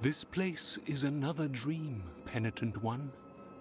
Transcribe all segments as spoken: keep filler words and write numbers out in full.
This place is another dream, penitent one.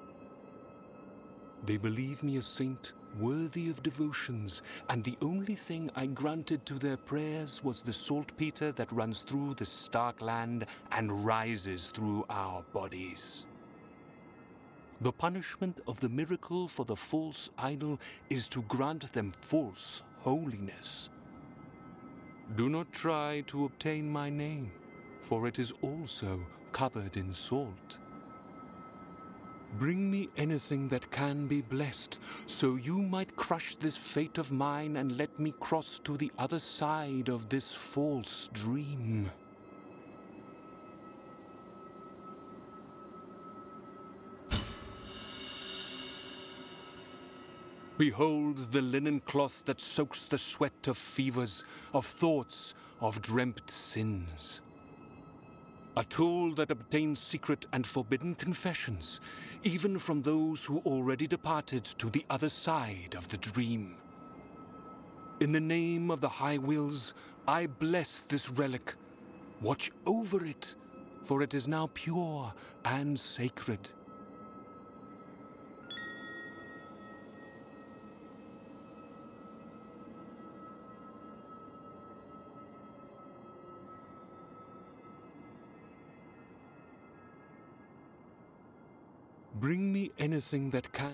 They believe me a saint worthy of devotions, and the only thing I granted to their prayers was the saltpeter that runs through the stark land and rises through our bodies. The punishment of the miracle for the false idol is to grant them false holiness. Do not try to obtain my name, for it is also covered in salt. Bring me anything that can be blessed, so you might crush this fate of mine and let me cross to the other side of this false dream. Behold the linen cloth that soaks the sweat of fevers, of thoughts, of dreamt sins. A tool that obtains secret and forbidden confessions, even from those who already departed to the other side of the dream. In the name of the High Wills, I bless this relic. Watch over it, for it is now pure and sacred. Bring me anything that can.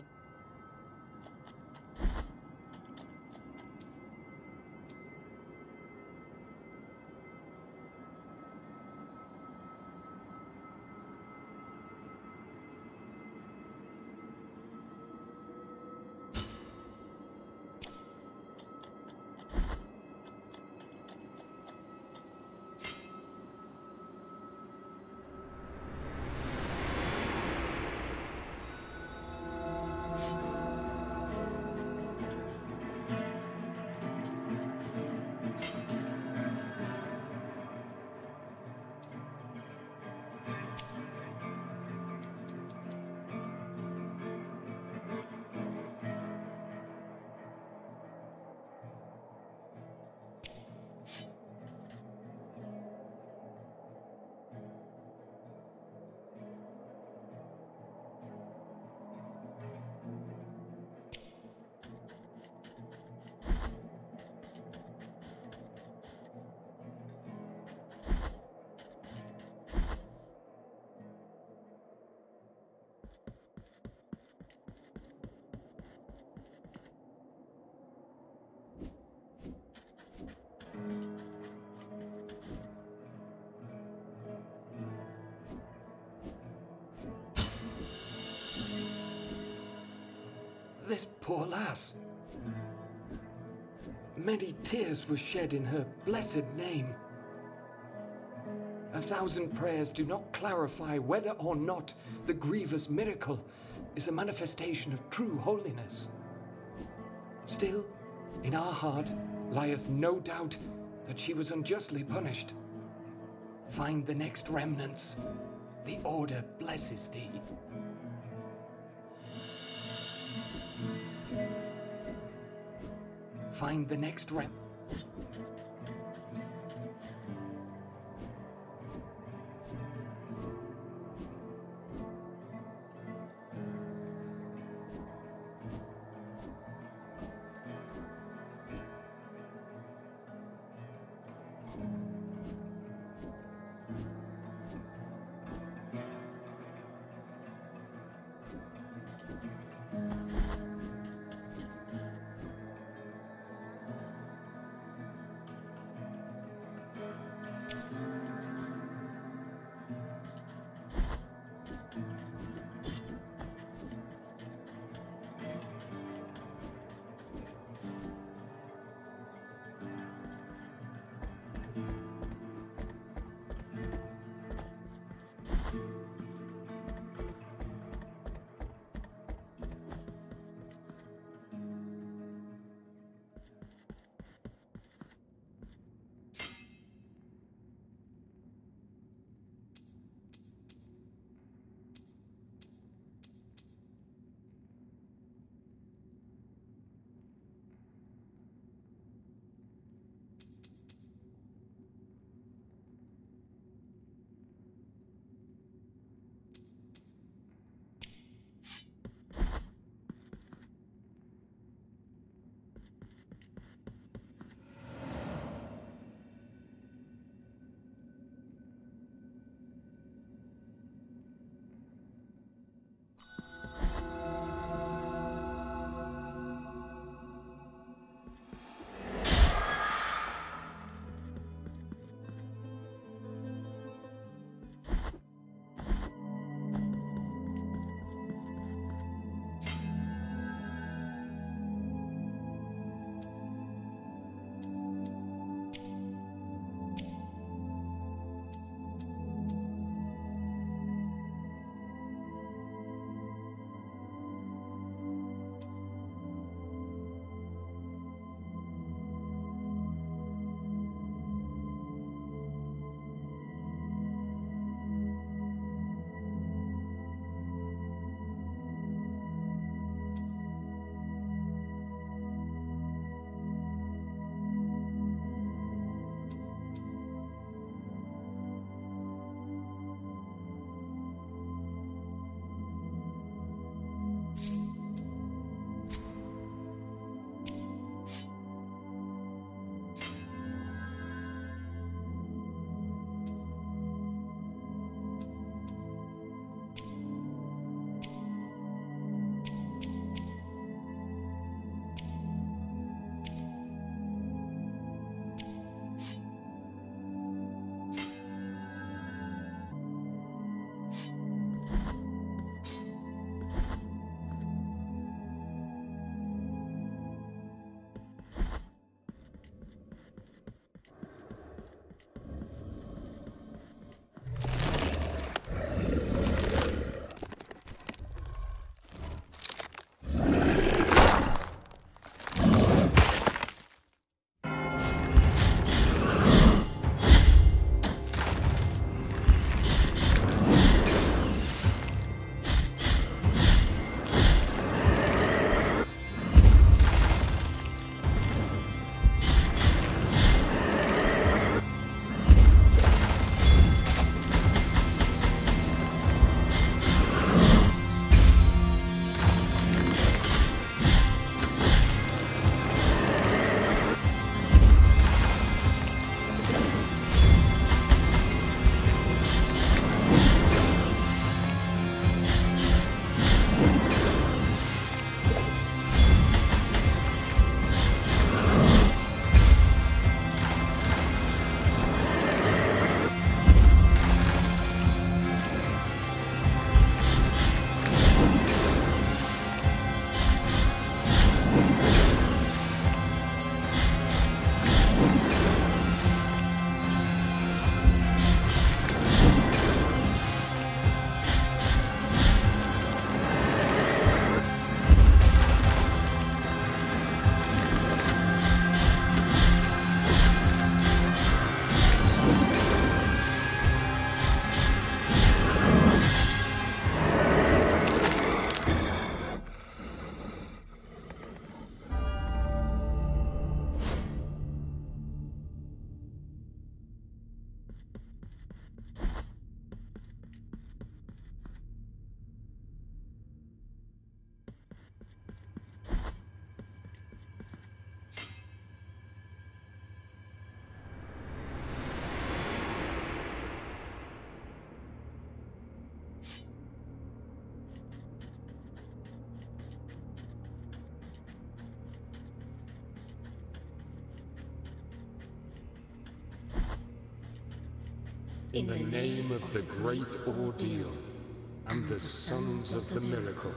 This poor lass. Many tears were shed in her blessed name. A thousand prayers do not clarify whether or not the grievous miracle is a manifestation of true holiness. Still, in our heart lieth no doubt that she was unjustly punished. Find the next remnants. The Order blesses thee. Find the next rem. In the name of the great ordeal and the sons of the miracle,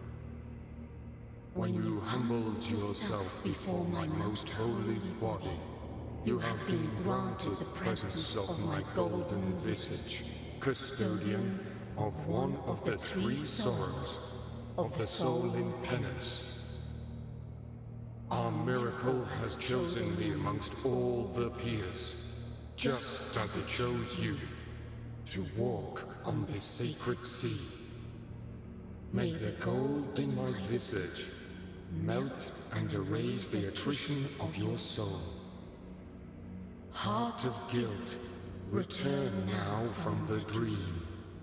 when you humbled yourself before my most holy body, you have been granted the presence of my golden visage, custodian of one of the three sorrows of the soul in penance. Our miracle has chosen me amongst all the peers, just as it chose you, to walk on this sacred sea. May the gold in my visage melt and erase the attrition of your soul. Heart of guilt, return now from the dream.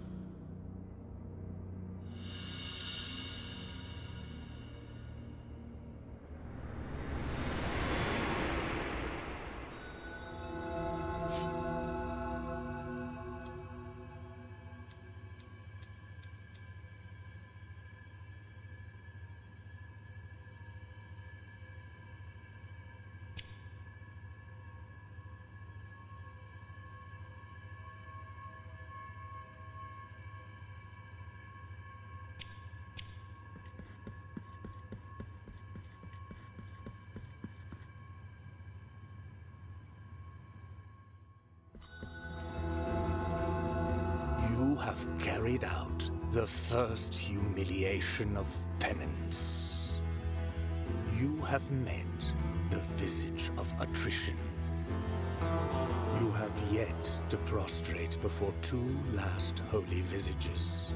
You have carried out the first humiliation of penance. You have met the visage of attrition. You have yet to prostrate before two last holy visages.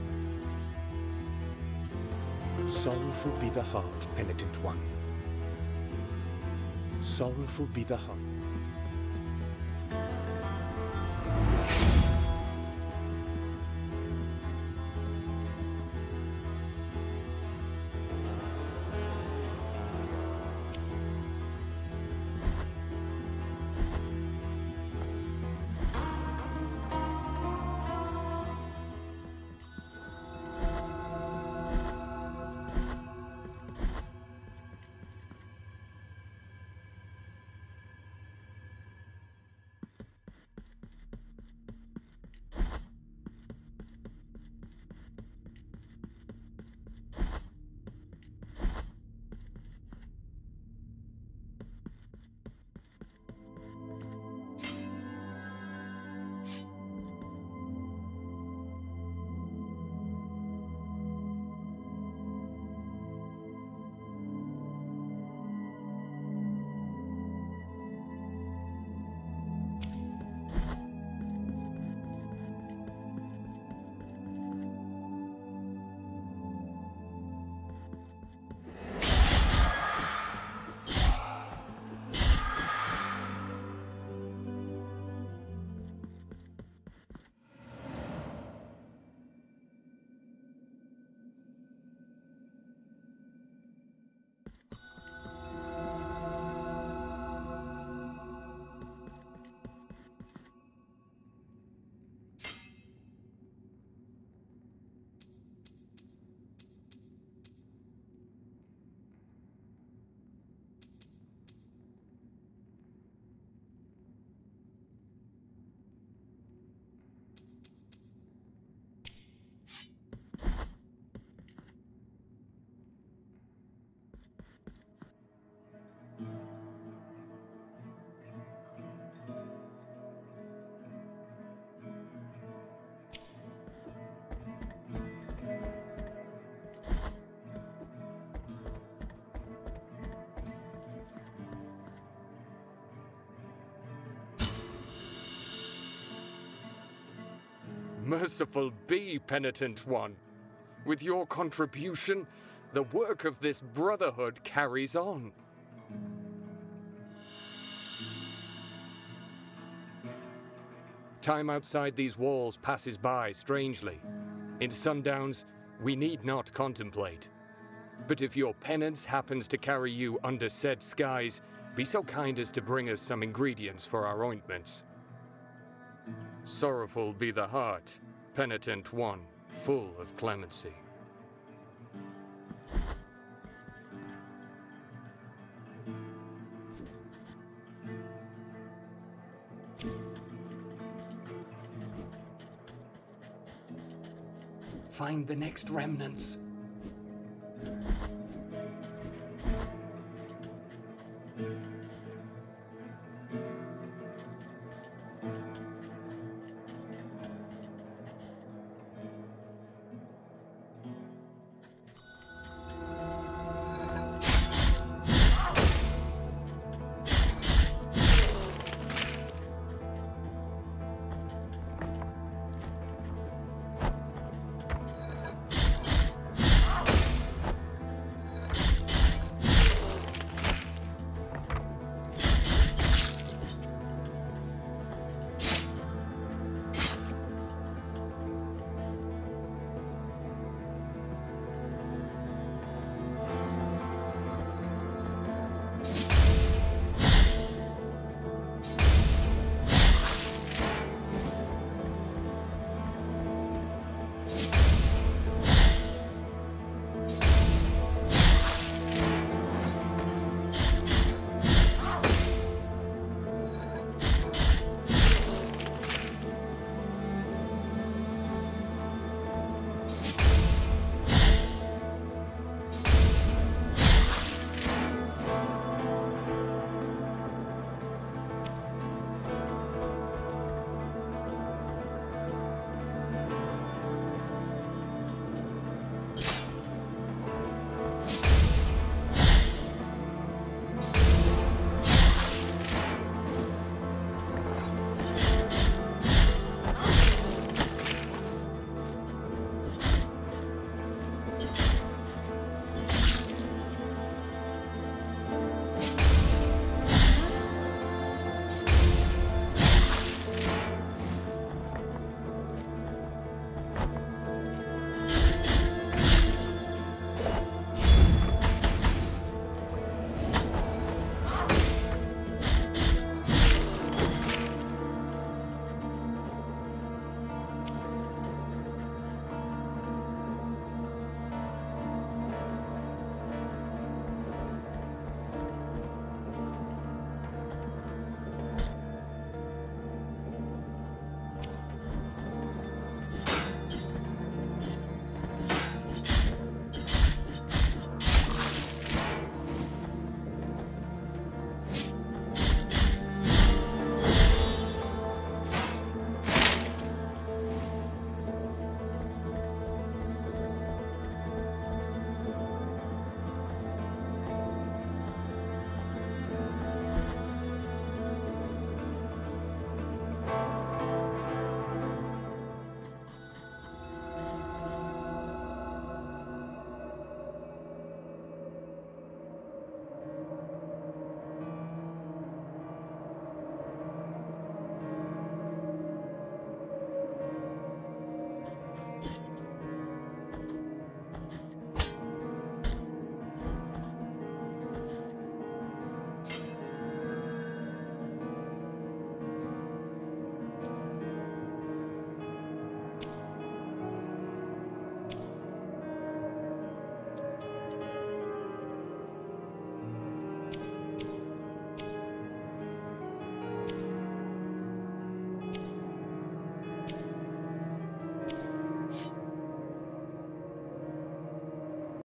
Sorrowful be the heart, penitent one. Sorrowful be the heart. Merciful be, penitent one. With your contribution, the work of this brotherhood carries on. Time outside these walls passes by strangely. In sundowns, we need not contemplate. But if your penance happens to carry you under said skies, be so kind as to bring us some ingredients for our ointments. Sorrowful be the heart, penitent one, full of clemency. find the next remnants.